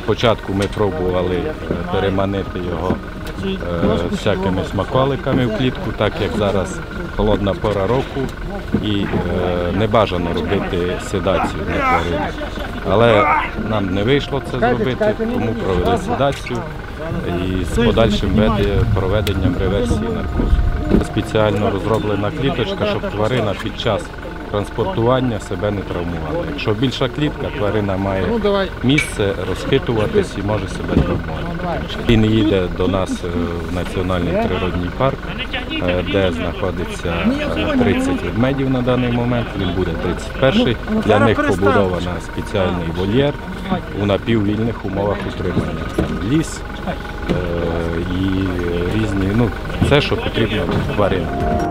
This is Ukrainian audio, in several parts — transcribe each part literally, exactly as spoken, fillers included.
Спочатку ми пробували переманити його всякими смаколиками в клітку, так як зараз холодна пора року і не бажано робити седацію на тварину. Але нам не вийшло це зробити, тому провели седацію і з подальшим проведенням реверсії наркозу. Спеціально розроблена кліточка, щоб тварина під час транспортування себе не травмувала. Якщо більша клітка, тварина має місце розхитуватись і може себе травмувати. Він їде до нас в Національний природний парк, де знаходиться тридцять ведмедів на даний момент, він буде тридцять перший. Для них побудовано спеціальний вольєр у напіввільних умовах утримання. Там ліс і різні, ну, все, що потрібно тваринам.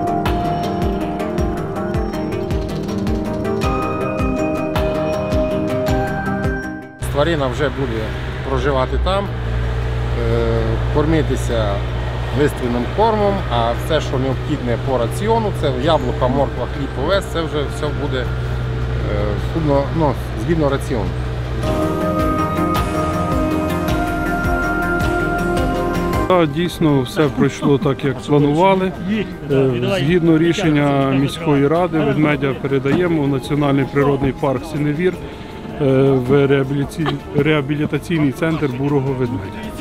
Тварина вже буде проживати там, кормитися лиственним кормом, а все, що необхідне по раціону, це яблука, морква, хліб, овес, це вже все буде ну, згідно раціону. Дійсно, все пройшло так, як планували. Згідно рішення міської ради, ведмедя передаємо у Національний природний парк Синевір в реабілітаційний центр бурого ведмедя.